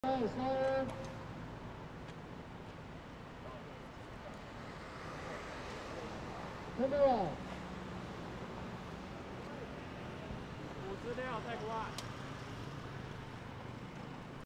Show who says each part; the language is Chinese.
Speaker 1: 2-3，看到了。
Speaker 2: 5-6，再过来。